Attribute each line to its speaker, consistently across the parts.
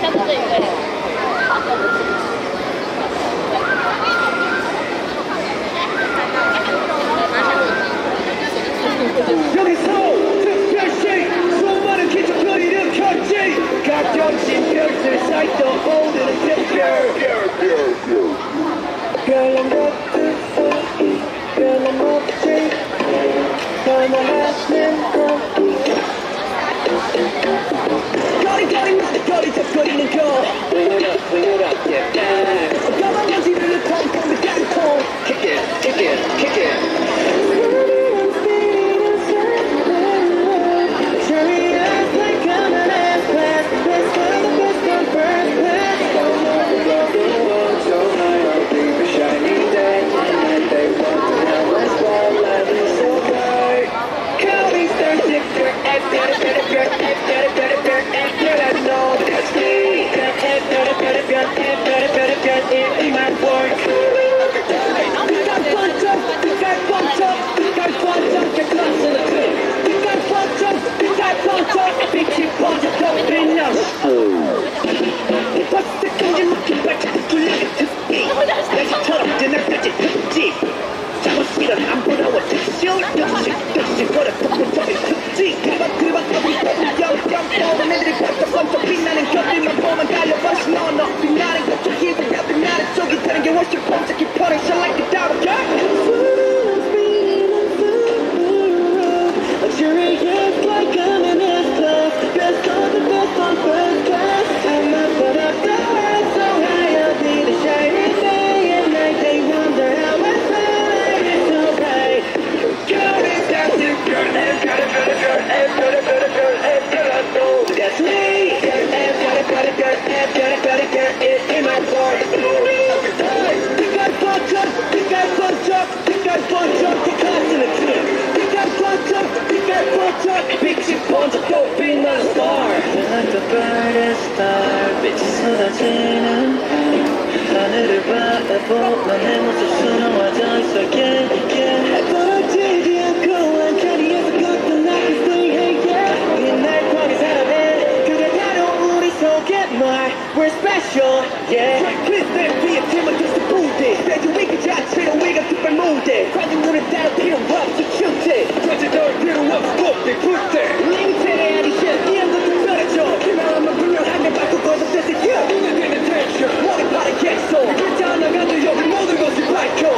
Speaker 1: We're special, yeah. Please let me a team against the booty. That you make a job, treat a wig up to the moon day. Crying on the down, they don't rob to shoot it. Touch it down, they don't rob, stop, they put it. Leave it at the shit, the end of the furniture. Keep out of my bring your hand back to go to this is you. You're getting attention. Money part of get so. Good time, I got the young, the mother goes to fight, yo.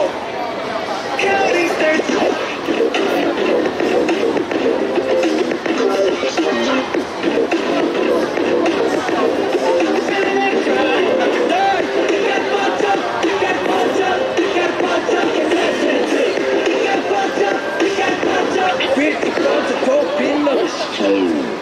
Speaker 1: County stairs. Pretty close to top in the